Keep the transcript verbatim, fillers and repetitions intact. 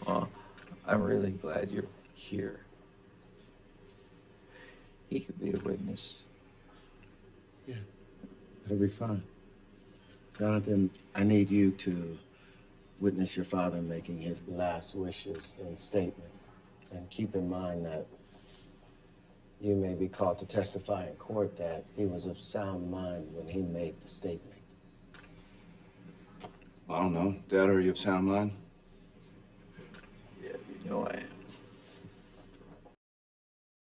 Well, I'm really glad you're here. He could be a witness. Yeah, it'll be fine. Jonathan, I need you to witness your father making his last wishes and statement. And keep in mind that you may be called to testify in court that he was of sound mind when he made the statement. I don't know. Dad, are you of sound mind? Yeah, you know I am.